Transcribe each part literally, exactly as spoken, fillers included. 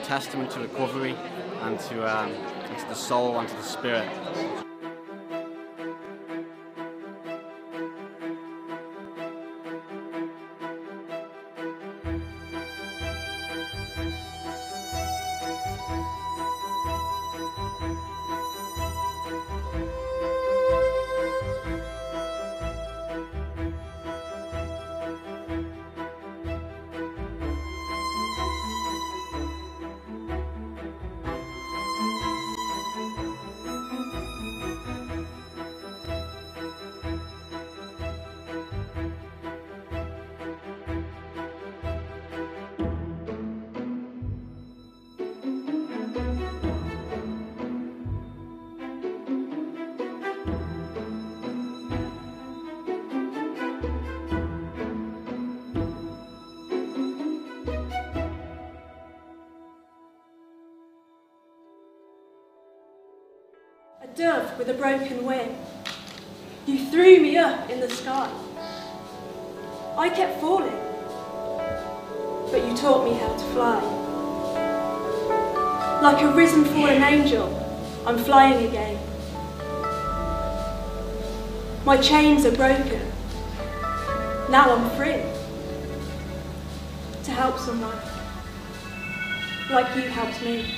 testament to recovery and to, um, and to the soul and to the spirit. A dove with a broken wing. You threw me up in the sky. I kept falling, but you taught me how to fly. Like a risen fallen angel, I'm flying again. My chains are broken. Now I'm free to help someone like you helped me.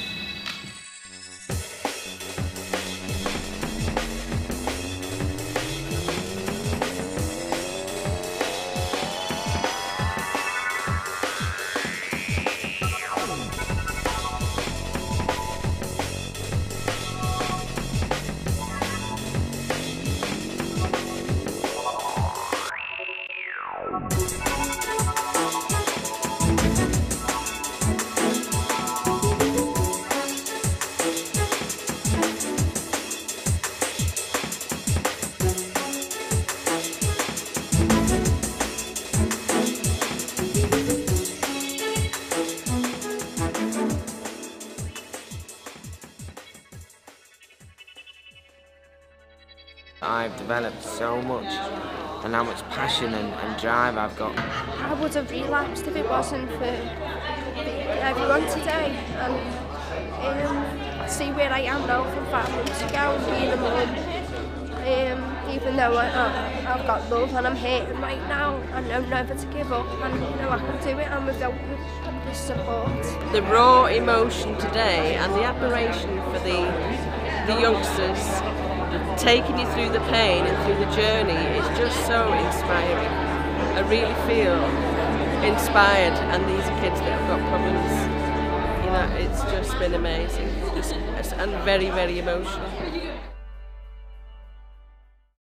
I've developed so much, and how much passion and, and drive I've got. I would have relapsed if it wasn't for everyone today, and um, see where I am now from five months ago and being a mum. Um, even though I, I, I've got love and I'm hating right now, I know never to give up, and you know I can do it, and without the support. The raw emotion today and the admiration for the, the youngsters taking you through the pain and through the journey is just so inspiring. I really feel inspired, and these are kids that have got problems. You know, it's just been amazing, just, and very, very emotional.